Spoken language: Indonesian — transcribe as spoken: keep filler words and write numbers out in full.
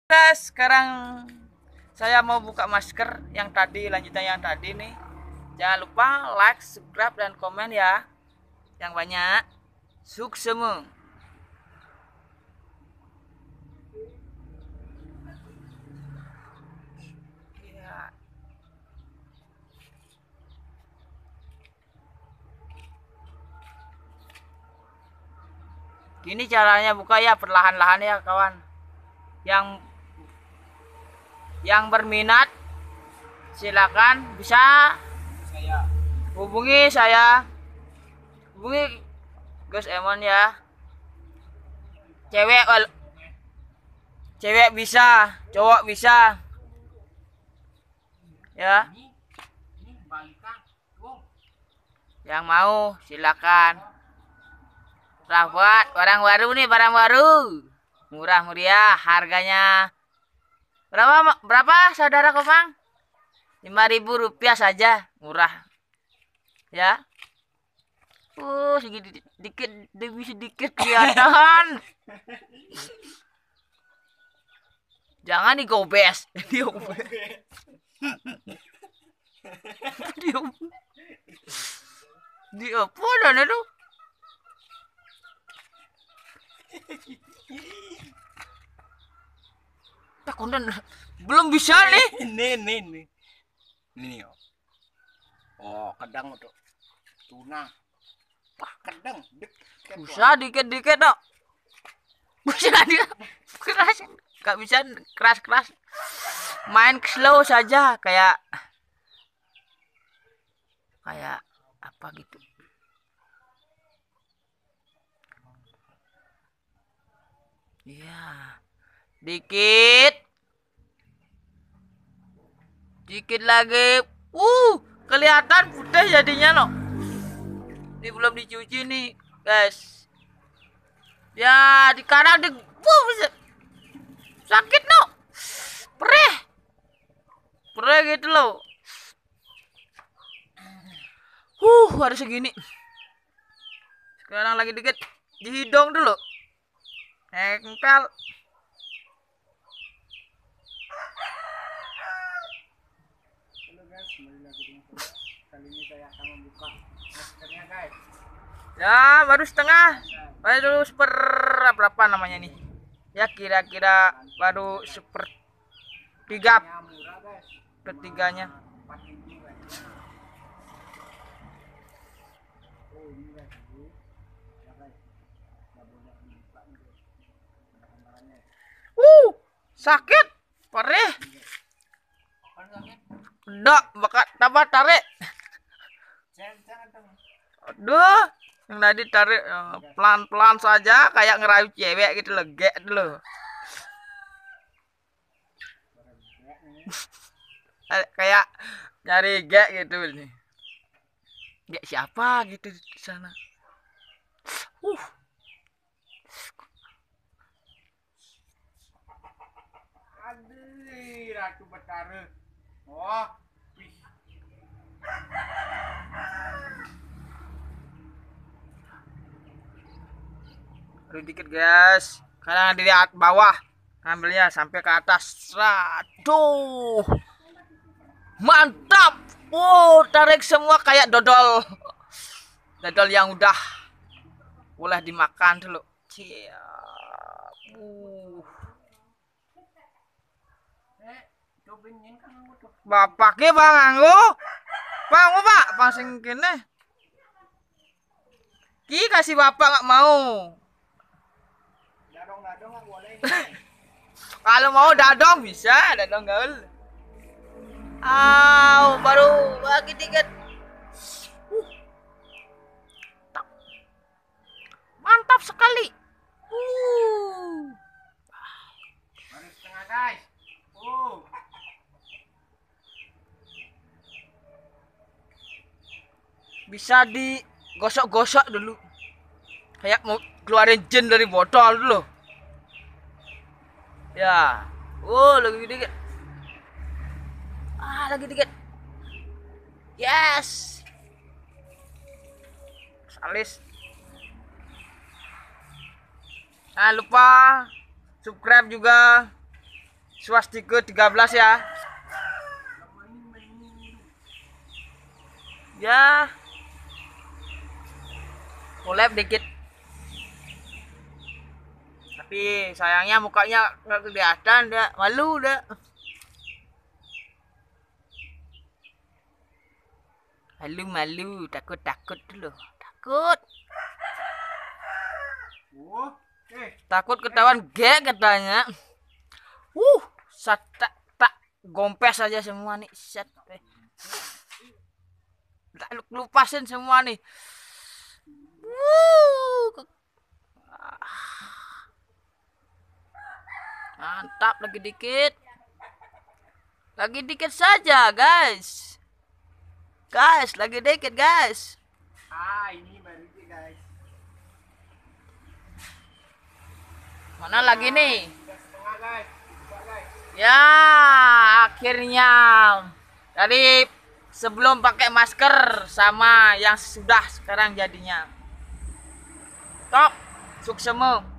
Guys, sekarang saya mau buka masker yang tadi, lanjutan yang tadi nih. Jangan lupa like, subscribe, dan komen ya, yang banyak. Suksemu. Ya. Gini caranya buka ya, perlahan-lahan ya kawan. Yang yang berminat silakan bisa saya hubungi saya, hubungi Gus Emon ya. Cewek wal cewek bisa, cowok bisa ya. Yang mau silakan. Rawat barang baru nih, barang baru murah meriah, harganya berapa berapa saudara Komang? lima ribu rupiah saja, murah ya. Uh, sedikit dikit demi sedikit kelihatan. Jangan digobes. Diobes. Diobes. Diopon itu. Tak konten belum bisa nih. ini ini ini ini oh, oh kadang untuk tuna wah kadang Bisa dikit-dikit dok. Bisa dia keras, nggak bisa keras-keras. Main slow saja, kayak kayak apa gitu. Iya, dikit, dikit lagi. Uh, kelihatan putih jadinya loh. Ini belum dicuci nih, guys. Ya, di kanan di uh, sakit no, perih, perih gitu loh. Huh, harus segini. Sekarang lagi dikit di hidung dulu. Nempel. Halo guys, kembali lagi dengan saya. Kali ini saya akan membuka maskernya guys. Ya, baru setengah. Baru seper berapa namanya nih? Ya, kira-kira baru sepertiga Yang murah guys, ketiganya. empat ribu guys. Oh ini guys, ini ya guys, nggak boleh dibuka nih guys. Ada gambarannya. Uh, sakit, perih. Kan sakit? Enggak, bakat tambah tarik. Jangan jangan dong. Aduh, yang tadi tarik pelan-pelan saja, kayak ngerayu cewek gitu loh, gek dulu. Kayak nyari gek gitu nih. Gek siapa gitu di sana. Uh. Aduh, Ratu Betara. Oh, wih. Aduh, dikit guys. Karena di bawah ambilnya sampai ke atas. Aduh. Mantap. Oh, tarik semua kayak dodol. Dodol yang udah boleh dimakan dulu. Siap. Uh. Bapaknya Bang Anggo. Bang Anggo, Pak, pasing kene. Ki kasih bapak nggak mau. Dadong-dadong nggak boleh. Kalau mau dadong bisa, dadong gaul. Aw, baru bagi dikit. Uh. Mantap sekali. Uh. Baru setengah guys. Uh. Bisa digosok-gosok dulu. Kayak mau keluarin jin dari botol dulu. Ya. Oh, lagi dikit. Ah, lagi dikit. Yes. Salis. Jangan lupa subscribe juga. swastika tiga belas ya. Ya. Collab dikit. Tapi sayangnya mukanya nggak kelihatan, dah malu dah. Malu-malu, takut-takut dulu, takut. Oh, eh. Takut ketahuan gek katanya. Uh, sat tak, tak gompes aja semua nih, set. Tak lupasin semua nih. Uh, mantap, lagi dikit. Lagi dikit saja, guys. Guys, lagi dikit, guys. Ah, ini baru sih, guys. Mana lagi nih? Tiga setengah, guys. Tiga, guys. Ya, akhirnya. Tadi sebelum pakai masker sama yang sudah sekarang jadinya. Top, suksemu.